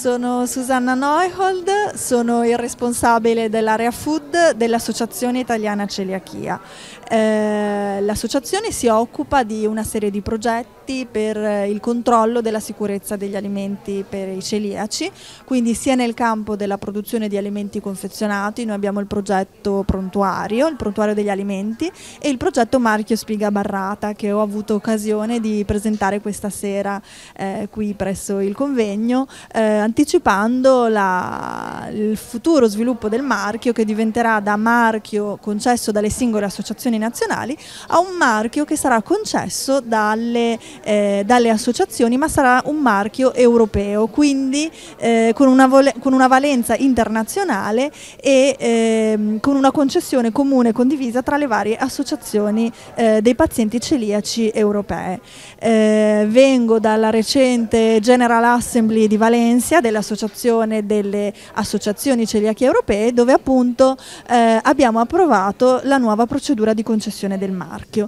sono Susanna Neuhold, sono il responsabile dell'area food dell'Associazione Italiana Celiachia. L'associazione si occupa di una serie di progetti per il controllo della sicurezza degli alimenti per i celiaci, quindi sia nel campo della produzione di alimenti confezionati. Noi abbiamo il progetto Prontuario, il prontuario degli alimenti, e il progetto Marchio Spiga Barrata, che ho avuto occasione di presentare questa sera qui presso il convegno, anticipando il futuro sviluppo del marchio, che diventerà da marchio concesso dalle singole associazioni nazionali a un marchio che sarà concesso dalle associazioni, ma sarà un marchio europeo, quindi con una valenza internazionale e con una concessione comune condivisa tra le varie associazioni dei pazienti celiaci europee. Vengo dalla recente General Assembly di Valencia dell'Associazione delle Associazioni Celiache Europee, dove appunto abbiamo approvato la nuova procedura di concessione del marchio.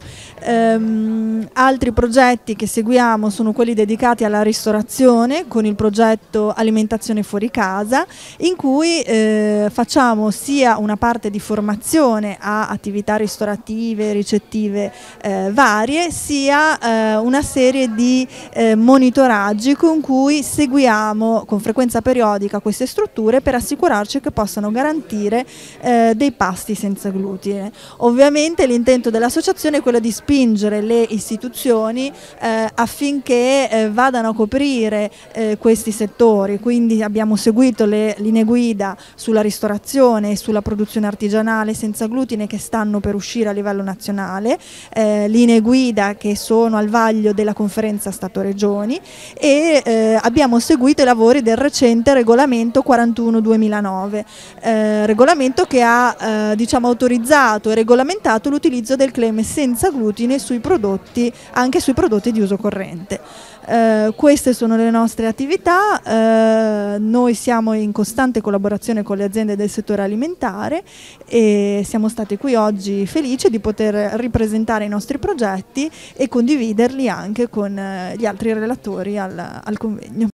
Altri progetti che seguiamo sono quelli dedicati alla ristorazione, con il progetto Alimentazione fuori casa, in cui facciamo sia una parte di formazione a attività ristorative, ricettive varie, sia una serie di monitoraggi con cui seguiamo con frequenza periodica queste strutture per assicurarci che possano garantire dei pasti senza glutine. Ovviamente l'intento dell'associazione è quello di spingere le istituzioni affinché vadano a coprire questi settori, quindi abbiamo seguito le linee guida sulla ristorazione e sulla produzione artigianale senza glutine che stanno per uscire a livello nazionale, linee guida che sono al vaglio della conferenza Stato-Regioni, e abbiamo seguito i lavori del recente regolamento 41/2009, regolamento che ha autorizzato e regolamentato l'utilizzo del claim senza glutine sui prodotti, anche sui prodotti di uso corrente. Queste sono le nostre attività. Noi siamo in costante collaborazione con le aziende del settore alimentare e siamo stati qui oggi felici di poter ripresentare i nostri progetti e condividerli anche con gli altri relatori al convegno.